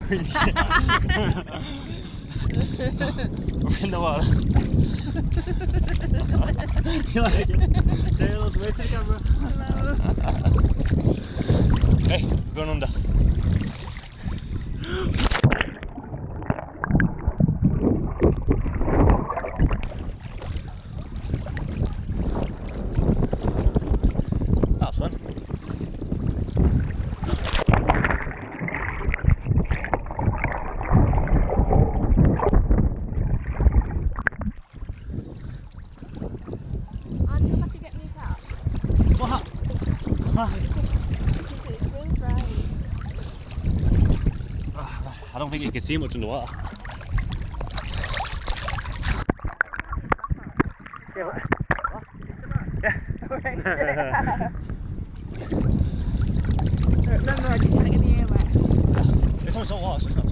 We're in the water. You like it? Say hello to the camera. Hello. Hey, we're going under. That was fun. What? I don't think you can see much underwater. Yeah. Remember, I didn't want to get the air wet. This one's all water, so it's not